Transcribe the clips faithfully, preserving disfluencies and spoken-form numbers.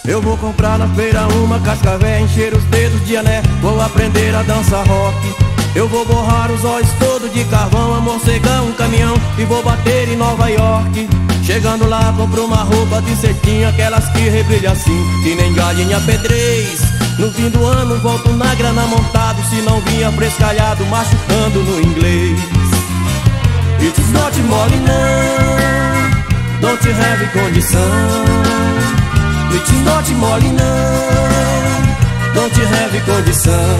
Eu vou comprar na feira uma cascavel, encher os dedos de ané, vou aprender a dançar rock. Eu vou borrar os olhos todos de carvão, amorcegar um caminhão e vou bater em Nova York. Chegando lá compro uma roupa de cetim, aquelas que rebrilham assim, que nem galinha pedrez. No fim do ano volto na grana montado, se não vinha frescalhado, machucando no inglês. It's not mole não, don't have condição. It's not mole não, don't have condição.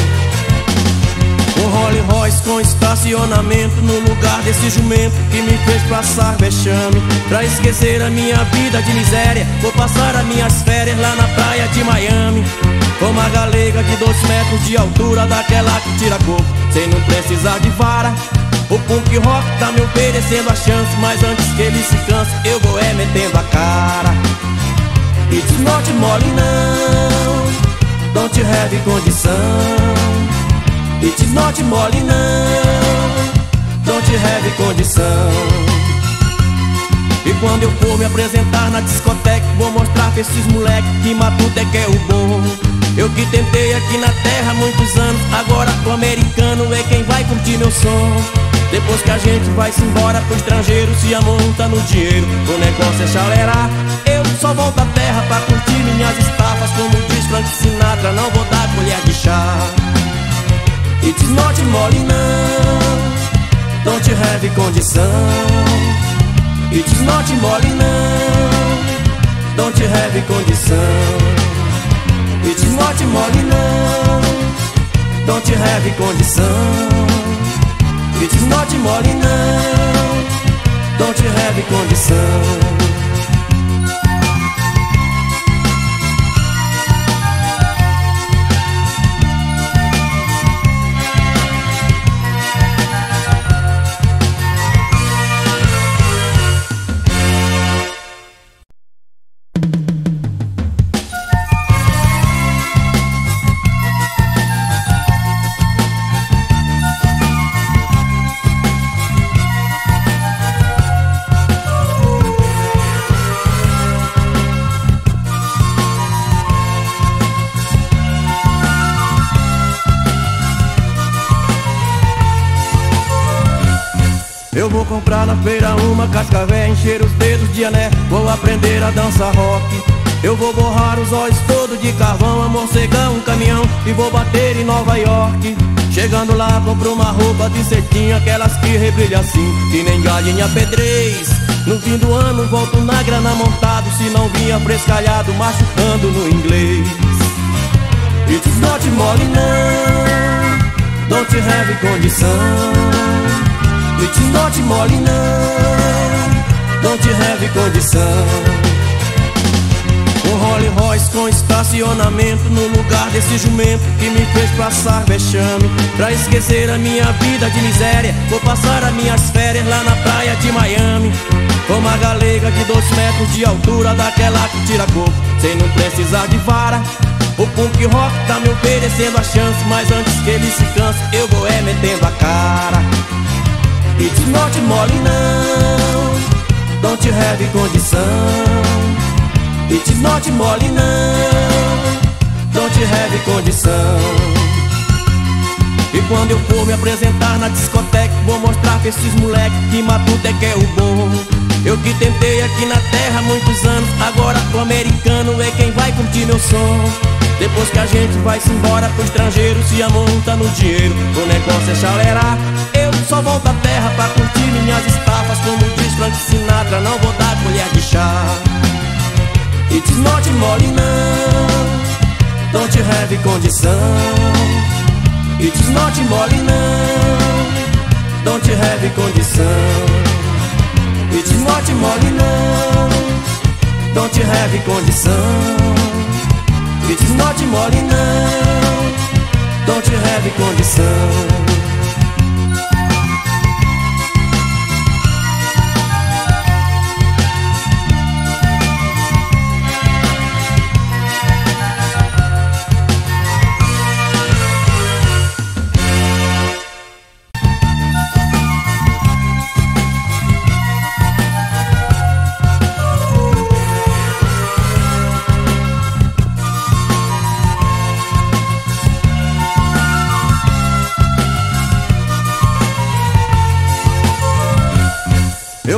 Um Rolls Royce com estacionamento no lugar desse jumento que me fez passar vexame. Pra esquecer a minha vida de miséria, vou passar as minhas férias lá na praia de Miami. Com uma galega de dois metros de altura, daquela que tira coco sem não precisar de vara. O punk rock tá me oferecendo a chance, mas antes que ele se canse eu vou é metendo a cara. It's not mole não, don't have condição. It's not mole não, don't have condição. E quando eu for me apresentar na discoteca, vou mostrar pra esses moleque que matuto é que é o bom. Eu que tentei aqui na terra há muitos anos, agora o americano é quem vai curtir meu som. Depois que a gente vai-se embora pro estrangeiro, se amonta no dinheiro, o negócio é chalerar. Eu só volto à terra pra curtir minhas estafas, como diz Frank Sinatra, não vou dar colher de chá. It's not mole não, don't have condição. It's not mole não, don't have condição. It's not mole não, don't have condição. It's not mole não, don't have condição. Eu vou comprar na feira uma cascavel, encher os dedos de ané, vou aprender a dançar rock. Eu vou borrar os olhos todos de carvão, amorcegar um caminhão e vou bater em Nova York. Chegando lá compro uma roupa de cetim, aquelas que rebrilham assim, que nem galinha pedrez. No fim do ano volto na grana montado, se não vinha frescalhado, machucando no inglês. It's not mole não, don't have condição. It's not mole não, don't have condição. Um Rolls Royce com estacionamento no lugar desse jumento que me fez passar vexame. Pra esquecer a minha vida de miséria, vou passar as minhas férias lá na praia de Miami. Com uma galega de dois metros de altura, daquela que tira coco sem não precisar de vara. O punk rock tá me oferecendo a chance, mas antes que ele se canse eu vou é metendo a cara. It's not mole não, don't have condição. It's not mole não, don't have condição. E quando eu for me apresentar na discoteca, vou mostrar pra esses moleque que matuto é que é o bom. Eu que tentei aqui na terra há muitos anos, agora o americano é quem vai curtir meu som. Depois que a gente vai-se embora pro estrangeiro, se amonta no dinheiro, o negócio é chalerar. Eu só volto à terra pra curtir minhas estafas, como diz Frank Sinatra, não vou dar colher de chá. It's not mole não, don't have condição. It's not mole não, don't have condição. It's not mole não, don't have condição. It's not mole não, don't have condição.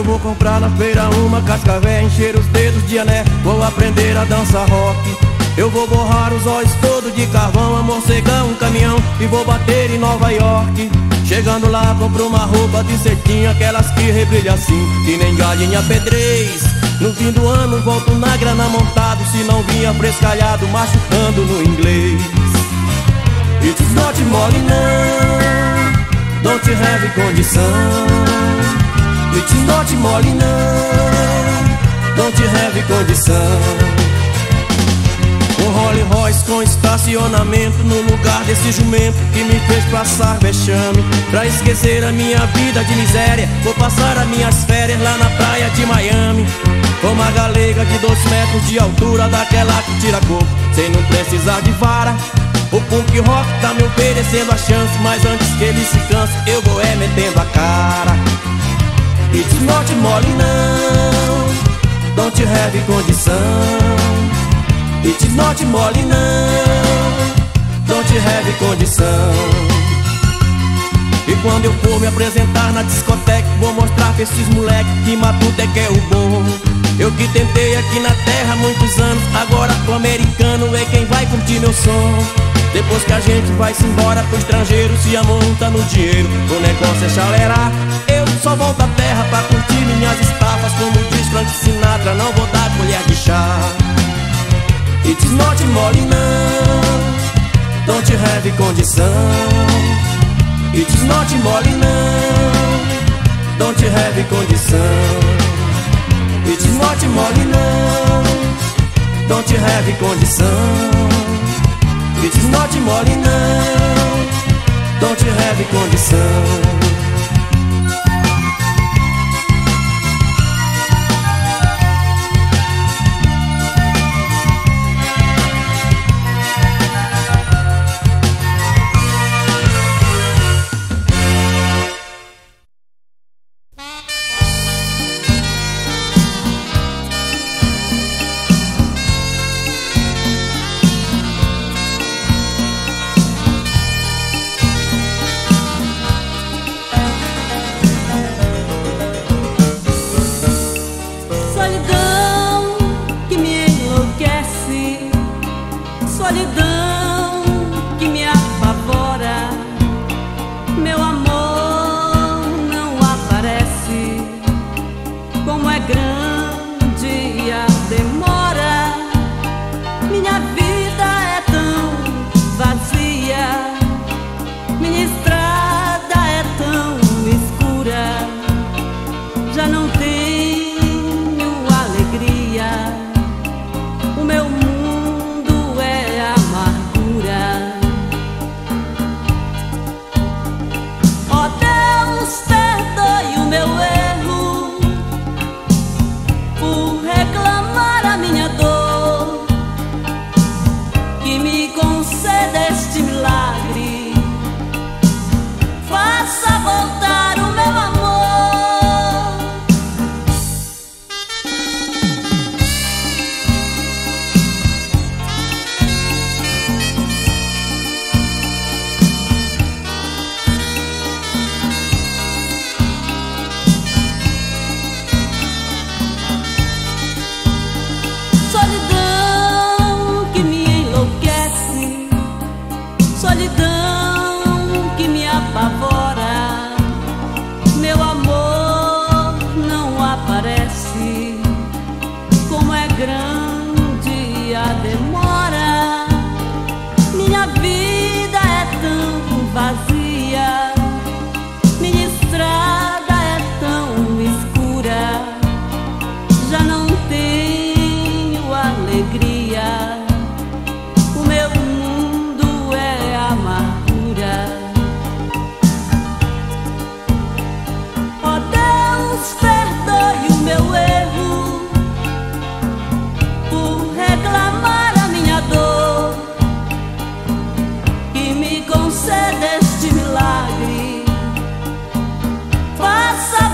Eu vou comprar na feira uma cascavé, encher os dedos de ané, vou aprender a dançar rock. Eu vou borrar os olhos todos de carvão, amorcegar um caminhão e vou bater em Nova York. Chegando lá compro uma roupa de cetim, aquelas que rebrilham assim, que nem galinha pedrez. No fim do ano volto na grana montado, se não vinha frescalhado, machucando no inglês. It's not mole não, don't have condição. It's not mole não, don't have condição. Um Rolls Royce com estacionamento no lugar desse jumento que me fez passar vexame. Pra esquecer a minha vida de miséria, vou passar as minhas férias lá na praia de Miami. Com uma galega de dois metros de altura, daquela que tira coco sem não precisar de vara. O punk rock tá me oferecendo a chance, mas antes que ele se canse eu vou é metendo a cara. It's not mole não, don't have condição. It's not mole não, don't have condição. E quando eu for me apresentar na discoteca, vou mostrar pra esses moleque que matuto é que é o bom. Eu que tentei aqui na terra há muitos anos, agora o americano é quem vai curtir meu som. Depois que a gente vai-se embora pro estrangeiro, se a mão tá no dinheiro, o negócio é chalerar. Eu só volto à terra pra curtir minhas estafas, como diz Frank Sinatra, não vou dar colher de chá. It's not mole não, don't have condição. It's not mole não, don't have condição. It's not mole não, don't have condição. It's not mole não, don't have condição.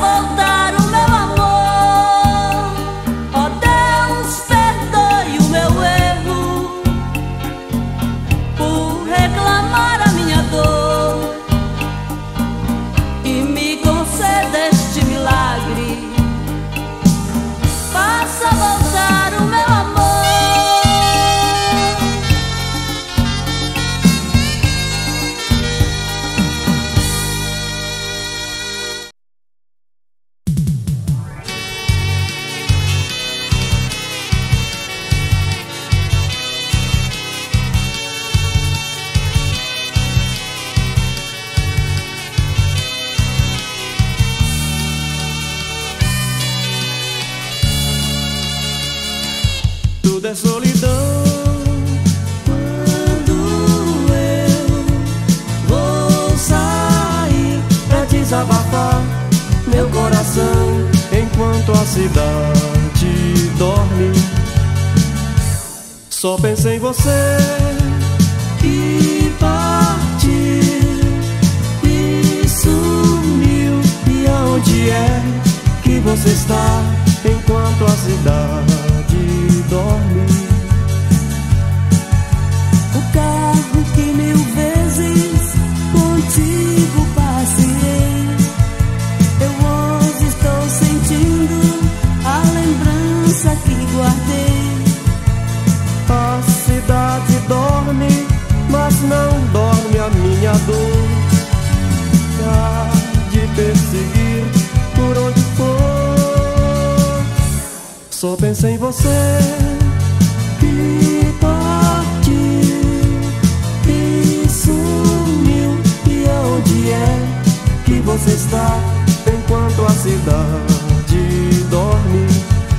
Voltar o meu amor, oh Deus, perdoe o meu tudo é solidão. Quando eu vou sair pra desabafar meu coração, enquanto a cidade dorme, só penso em você. E partiu, e sumiu. E aonde é que você está, enquanto a cidade dorme? O carro que mil vezes contigo passei, eu hoje estou sentindo a lembrança que guardei. A cidade dorme, mas não dorme a minha dor, que há de perseguir por onde for. Só penso em você. Que partiu, e sumiu. E aonde é que você está, enquanto a cidade dorme?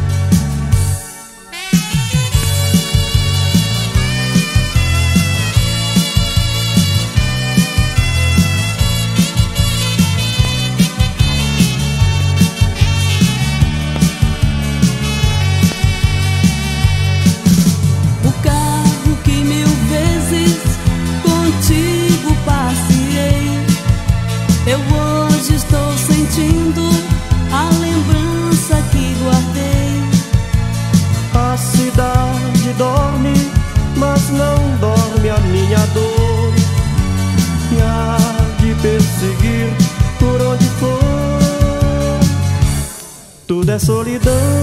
Eu hoje estou sentindo a lembrança que guardei. A cidade dorme, mas não dorme a minha dor, e há de perseguir por onde for. Tudo é solidão.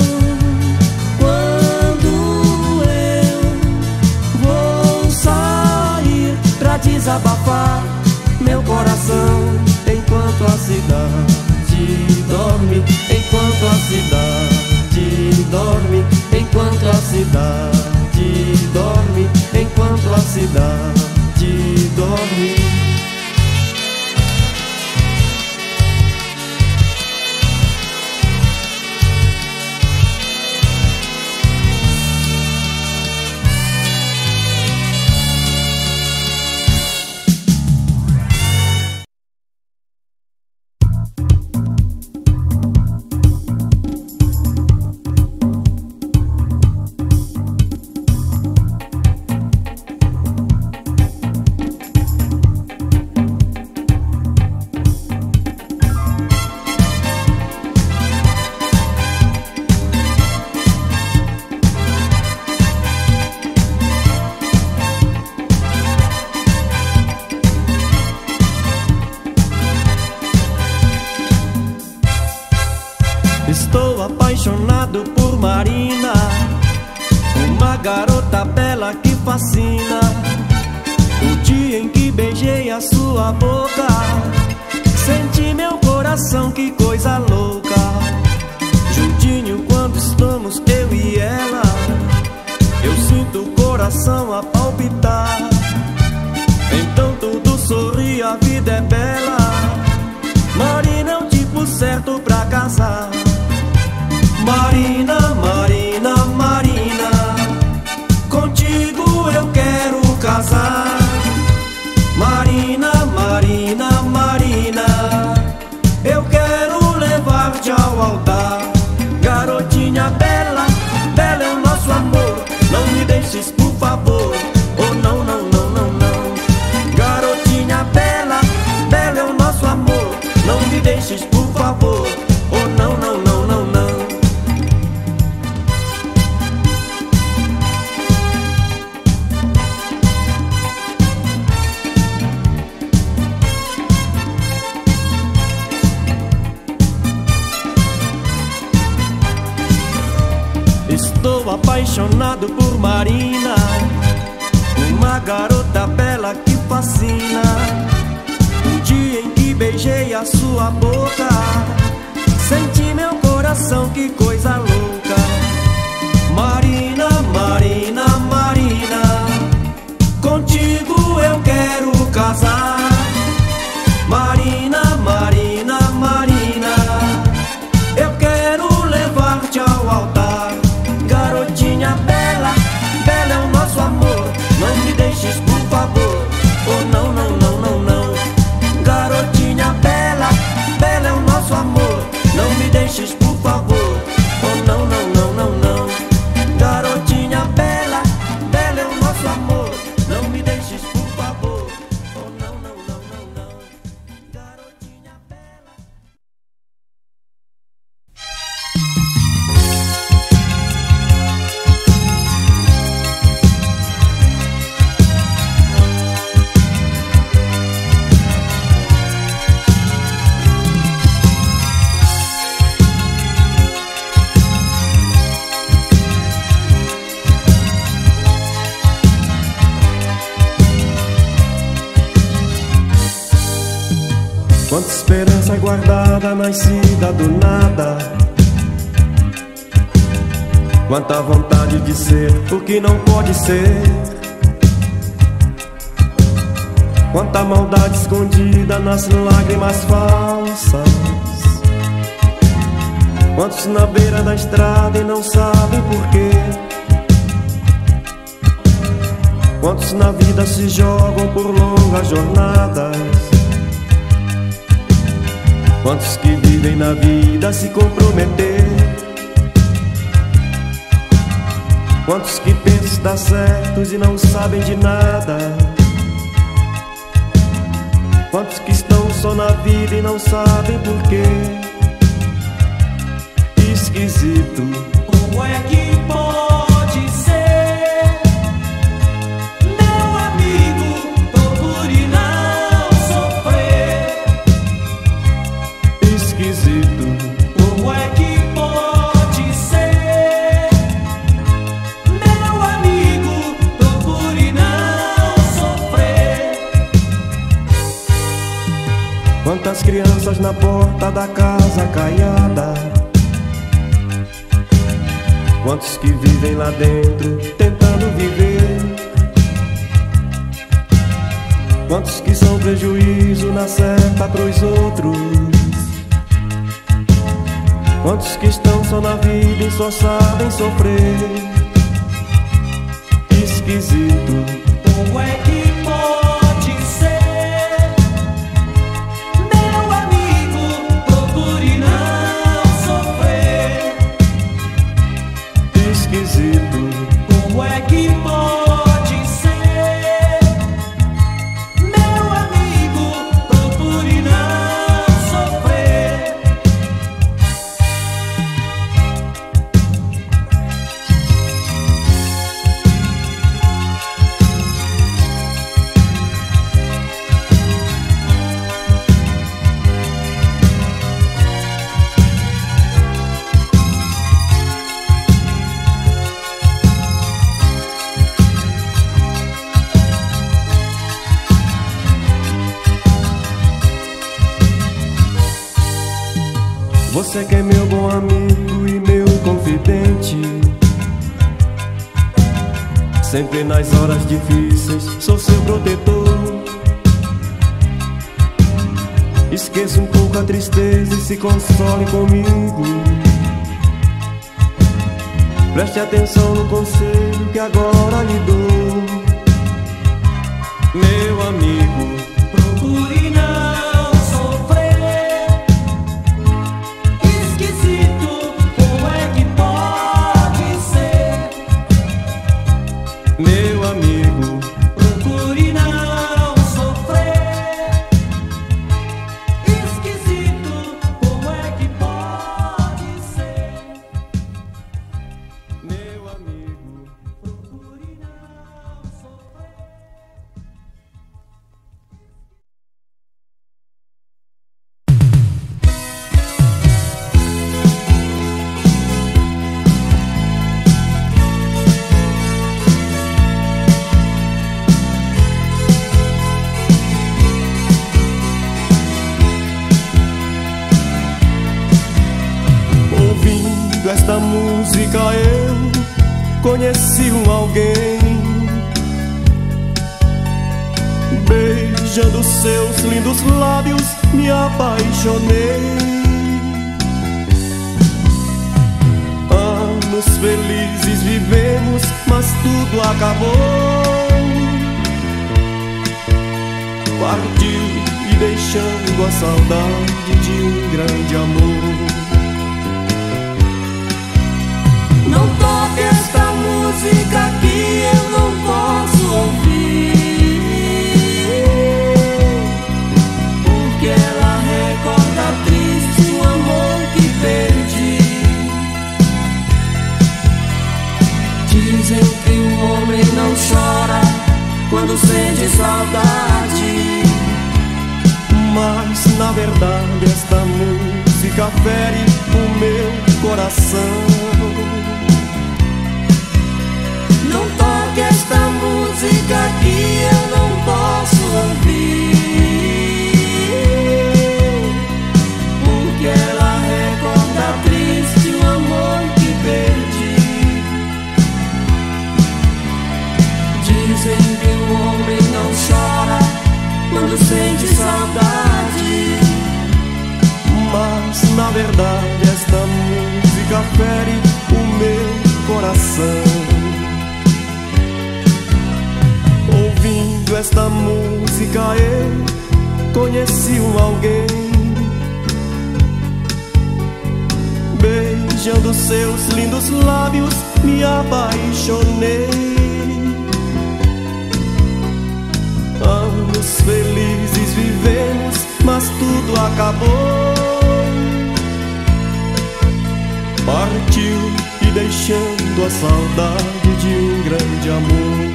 Quando eu vou sair pra desabafar meu coração, enquanto a cidade dorme, enquanto a cidade dorme, enquanto a cidade dorme, enquanto a cidade dorme. Estou apaixonado por Marina, uma garota bela que fascina. O dia em que beijei a sua boca, senti meu coração, que coisa louca. Juntinho quando estamos eu e ela, eu sinto o coração a palpitar. Então tudo sorri, a vida é bela. Marina é o tipo certo pra casar. Marina, Marina, Marina, contigo eu quero casar. Marina, Marina, Marina, eu quero levar-te ao altar. Garotinha bela, bela é o nosso amor, não me deixes por favor. Oh não, não, não, não, não. Garotinha bela, bela é o nosso amor, não me deixes por favor. Oh não, não, não, não, não. Estou apaixonado por Marina, uma garota bela que fascina. O dia em que beijei a sua boca, senti meu coração, que coisa louca. Marina, Marina, Marina, contigo eu quero casar. Marina, Marina, Marina, eu quero levar-te ao altar. Garotinha bela, Quanta esperança guardada, nascida do nada. Quanta vontade de ser o que não pode ser. Quanta maldade escondida nas lágrimas falsas. Quantos na beira da estrada e não sabem porquê. Quantos na vida se jogam por longas jornadas. Quantos que vivem na vida se comprometer. Quantos que pensam estar certos e não sabem de nada. Quantos que estão só na vida e não sabem porquê. Esquisito. Como é que pode ser? Meu amigo, procure não sofrer. Esquisito. Como é que pode ser? Meu amigo, procure não sofrer. Quantas crianças na porta da casa caiada. Quantos que vivem lá dentro tentando viver. Quantos que são prejuízo na certa pros outros. Quantos que estão só na vida e só sabem sofrer. Esquisito. Como é que pode ser? Meu amigo, procure não sofrer. Esquisito. Como é que pode ser? Meu amigo, procure não sofrer. Você que é meu bom amigo e meu confidente. Sempre nas horas difíceis sou seu protetor. Esqueça um pouco a tristeza e se console comigo. Preste atenção no conselho que agora lhe dou. Meu amigo, Procure não sofrer. Esquisito, como é que pode ser? meu amigo, Procure não sofrer. Esquisito, como é que pode ser? meu amigo. Procure não sofrer. Ouvindo esta música eu conheci um alguém. Beijando seus lindos lábios me apaixonei. Anos felizes vivemos, mas tudo acabou. Partiu e deixando a saudade de um grande amor. Não toque esta música que eu não posso ouvir, porque ela recorda triste o amor que perdi. Dizem que o homem não chora quando sente saudade, Mas na verdade esta música fere o meu coração. não toque esta música que eu não posso ouvir, esta música eu conheci um alguém. Beijando seus lindos lábios me apaixonei. Anos felizes vivemos, mas tudo acabou. Partiu e deixando a saudade de um grande amor.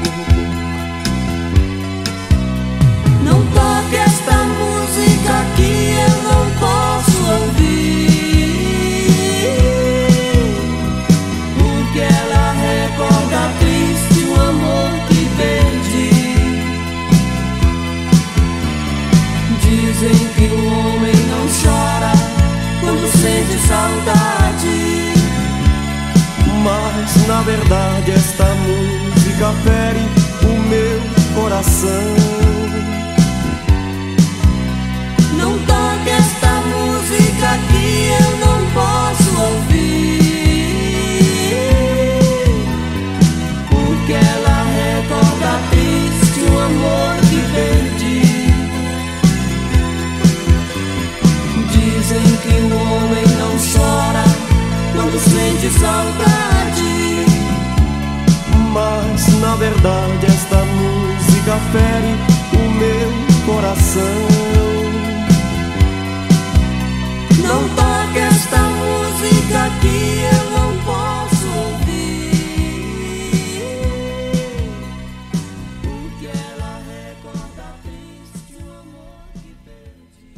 Não toque esta música que eu não posso ouvir, porque ela recorda triste o amor que perdi. Dizem que o homem não chora quando sente saudade, mas na verdade esta música fere o meu coração. não toque esta música que eu não posso ouvir, porque ela recorda triste o amor que perdi. Dizem que o homem não chora quando sente saudade, mas na verdade esta música fere o meu coração. não toque esta música que eu não posso ouvir, porque ela recorda triste o amor que perdi.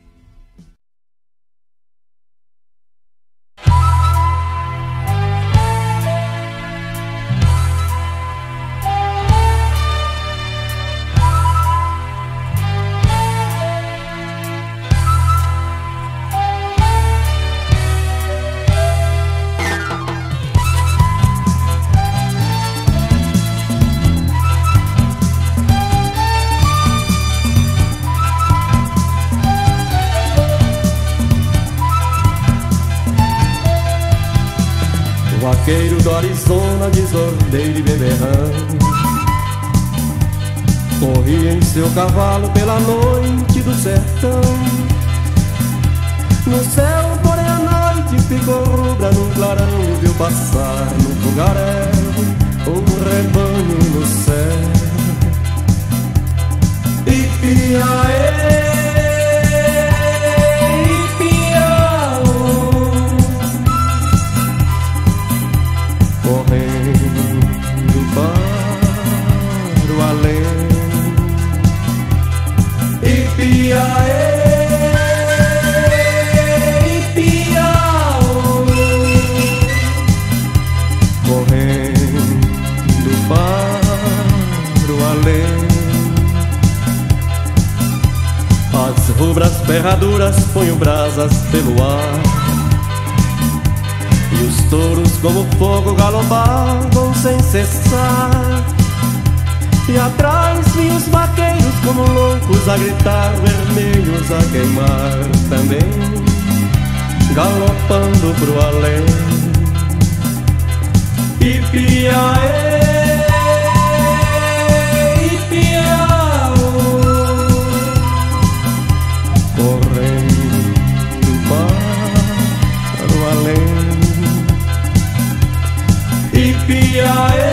Vaqueiro do Arizona, desordeiro e beberrão, corria em seu cavalo pela noite do sertão. No céu, porém, a noite ficou rubra num clarão e viu passar no fogaréu um rebanho no céu. Ipiaê, correndo para o além. Ipiaê, Ipiaô, correndo para o além. As rubras ferraduras ponham brasas pelo ar, e os touros como fogo galopavam sem cessar. E atrás vinham os vaqueiros como loucos a gritar, vermelhos a queimar também, galopando pro além. Ipiaê, Ipiaô, correndo para o além. Ipiaê,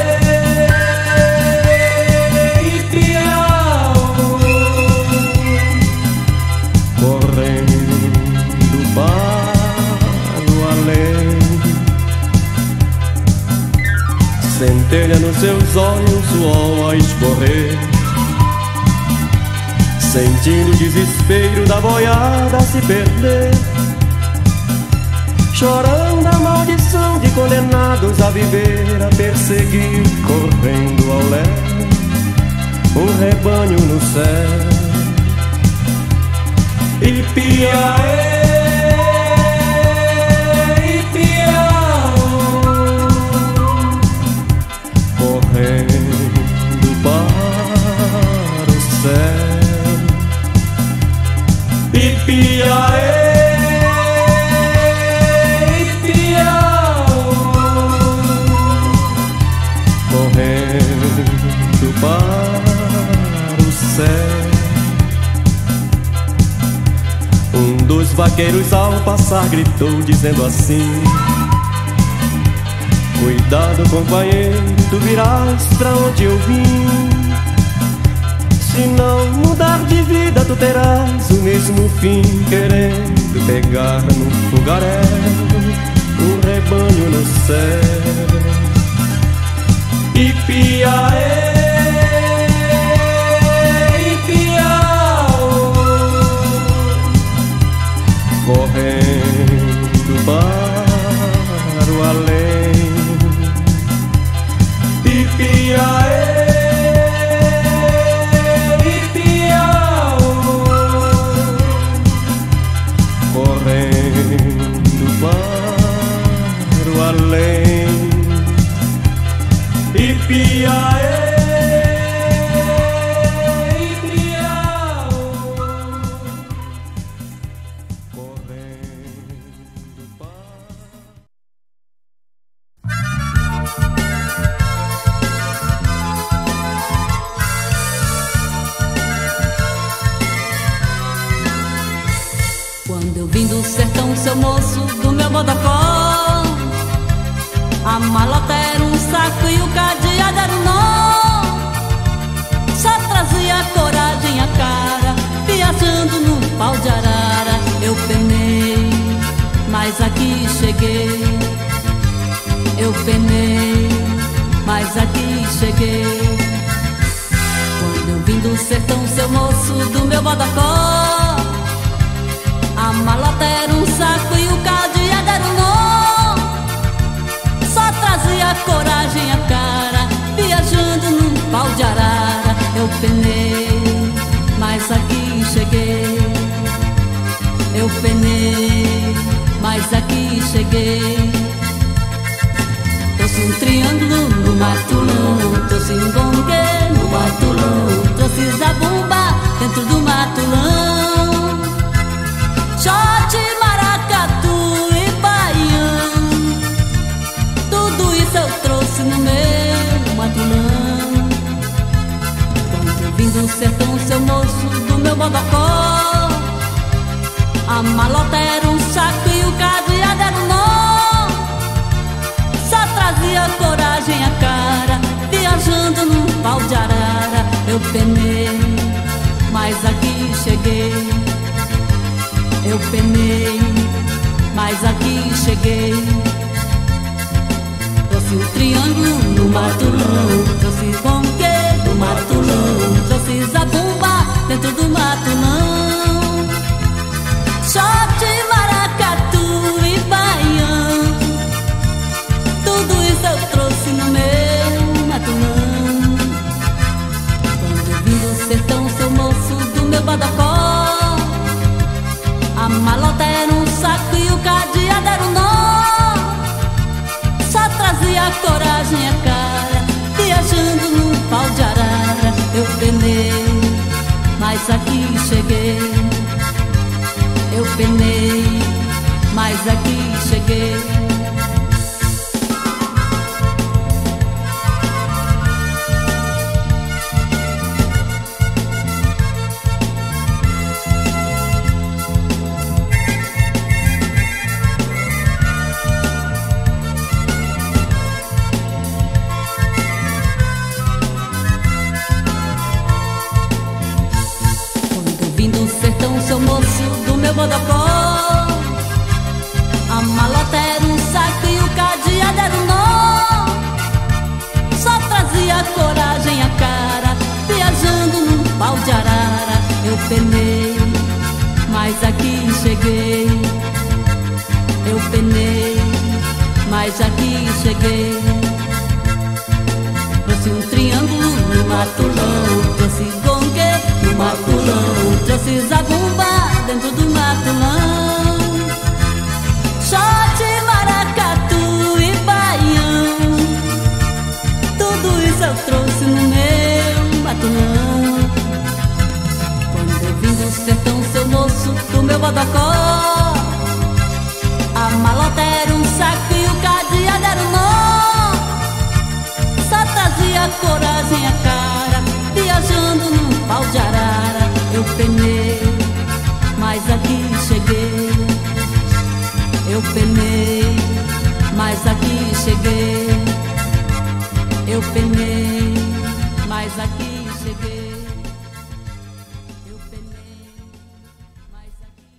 Ipiaô, correndo para o além. Centelha nos seus olhos, suor a escorrer, sentindo o desespero da boiada se perder, chorando a maldição de condenados a viver, a perseguir, correndo ao léu, um rebanho no céu. Ipiaê, Ipiaô, correndo para o céu. Ipiaê, correndo para o vaqueiros ao passar gritou dizendo assim: cuidado, companheiro, tu virás pra onde eu vim. Se não mudar de vida, tu terás o mesmo fim, querendo pegar no fogaréu um rebanho no céu. Ipiaê, Ipiaô, correndo para o além. Ipiaê, além. Ipiaê, Ipiaô, correndo para... Quando eu vim do sertão, seu moço, do meu bodocó, a malota era um saco e o cadeado era um nó. Só trazia coragem a cara, viajando num pau de arara. Eu penei, mas aqui cheguei. Eu penei, mas aqui cheguei. Quando eu vim do sertão, seu moço, do meu bodocó, a malota era um saco e o cadeado era um nó. Só trazia coragem a cara, viajando num pau de arara. Eu penei, mas aqui cheguei. Eu penei, mas aqui cheguei. Trouxe um triângulo no matulão, trouxe um gongue no matulão, trouxe zabumba dentro do matulão. Xote, maracatu e baião, tudo isso eu trouxe no meu matulão. Quando eu vim do sertão, seu moço, do meu bodocó, a malota era um saco e o cadeado era um nó. Só trazia coragem a cara, viajando num pau de arara. Eu penei, mas aqui cheguei. Eu penei, mas aqui cheguei. Trouxe um triângulo no matulão, trouxe gongue no matulão, trouxe zabumba dentro do matulão. Xote, maracatu e baião, tudo isso eu trouxe no meu matulão. Quando eu vim do sertão, seu moço, do meu bodocó, a malota era um saco e o cadeado era um nó. Só trazia coragem a cara, viajando num pau de arara. Eu penei, mas aqui cheguei. Eu penei, mas aqui cheguei. Seu moço, do meu bodocó, a malota era um saco e o cadeado era um nó. Só trazia coragem a cara, viajando num pau de arara. Eu penei, mas aqui cheguei. Eu penei, mas aqui cheguei. Trouxe um triângulo no matulão, trouxe gongue no matulão, trouxe zabumba dentro do matulão. Xote, maracatu e baião, tudo isso eu trouxe no meu matulão. Quando eu vim do sertão, seu moço, do meu bodocó, a malota era um saco e o cadeado era um nó. Só trazia coragem a cara, viajando num pau de arara. Eu penei, mas aqui cheguei. eu penei, mas aqui cheguei. Eu penei, mas aqui...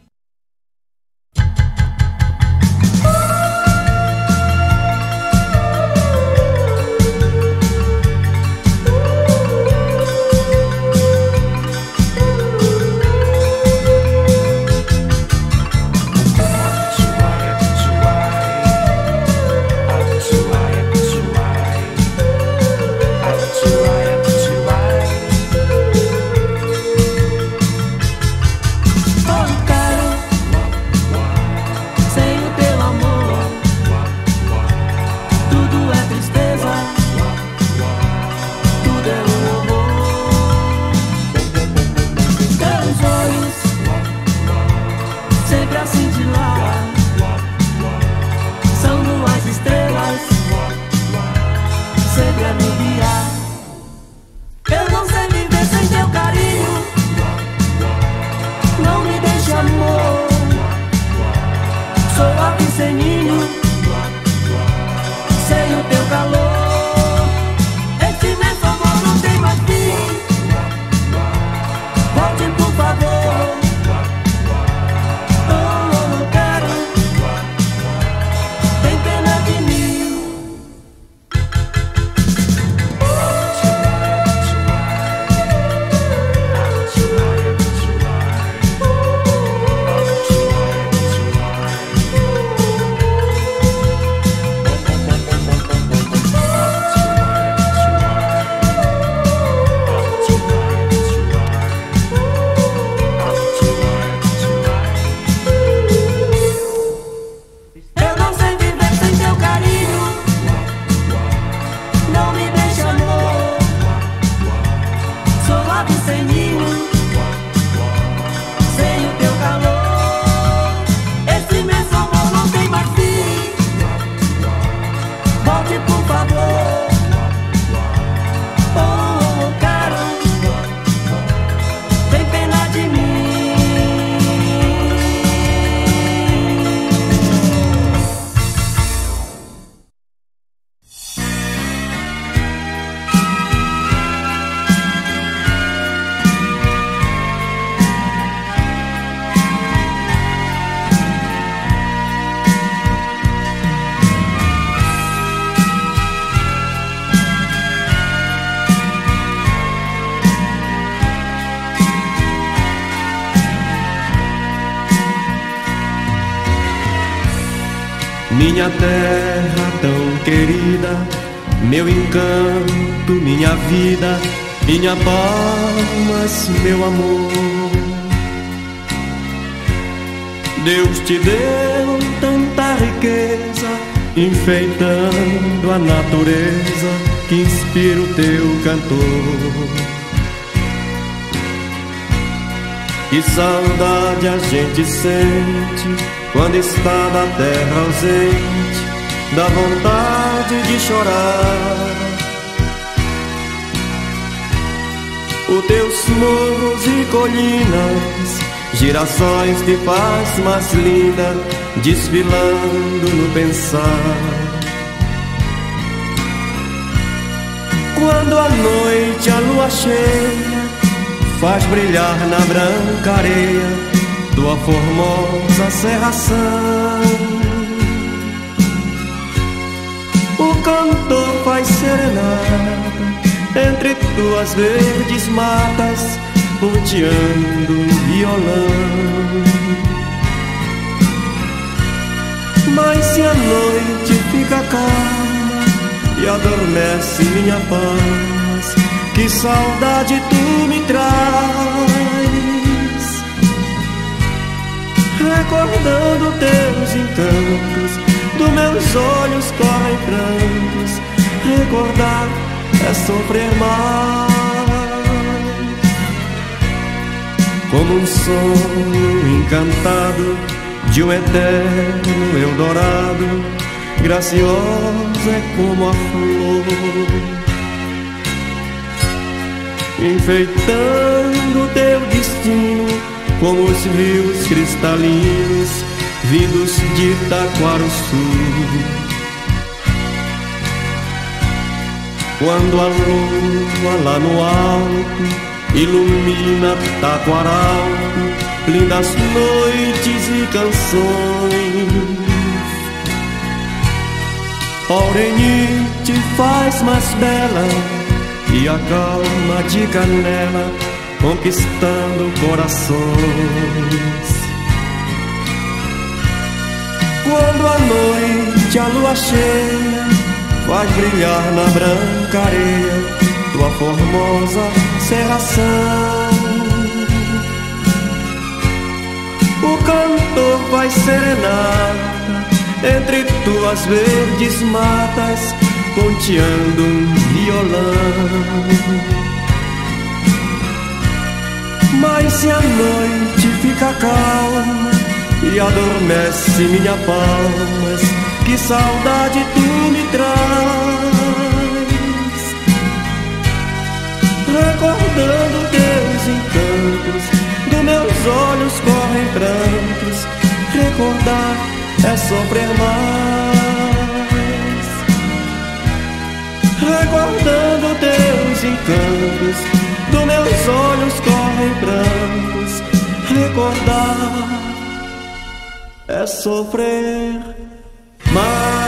Minha terra tão querida, meu encanto, minha vida, minha paz, meu amor. Deus te deu tanta riqueza, enfeitando a natureza que inspira o teu cantor. Que saudade a gente sente quando está da terra ausente, dá vontade de chorar. Os teus morros e colinas, girassóis de paz mais linda, desfilando no pensar. Quando à noite a lua cheia faz brilhar na branca areia tua formosa serração, o cantor faz serenata entre tuas verdes matas, ponteando um violão. Mas se a noite fica calma e adormece minha paz, que saudade tu me traz. Recordando teus encantos, dos meus olhos correm prantos. Recordar é sofrer mais. Como um sonho encantado de um eterno Eldorado, graciosa é como a flor, enfeitando teu destino como os rios cristalinos vindos de Taquarussu. Quando a lua lá no alto ilumina Taquaral, lindas noites e canções. Oreni te faz mais bela e a calma de Canela conquistando corações. Quando à noite a lua cheia faz brilhar na branca areia tua formosa serração, o cantor vai serenata entre tuas verdes matas, ponteando um violão. Mas se a noite fica calma e adormece minha palmas, que saudade tu me traz, recordando teus encantos, dos meus olhos correm prantos. Recordar é sofrer mais, recordando teus encantos, dos meus olhos correm prantos. Recordar é sofrer mais.